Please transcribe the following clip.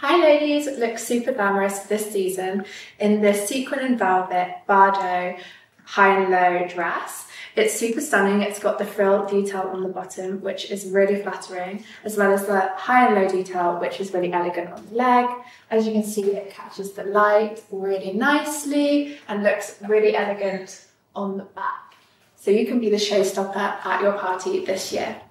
Hi ladies, look super glamorous this season in this sequin and velvet Bardo high and low dress. It's super stunning. It's got the frill detail on the bottom, which is really flattering, as well as the high and low detail, which is really elegant on the leg. As you can see, it catches the light really nicely and looks really elegant on the back. So you can be the showstopper at your party this year.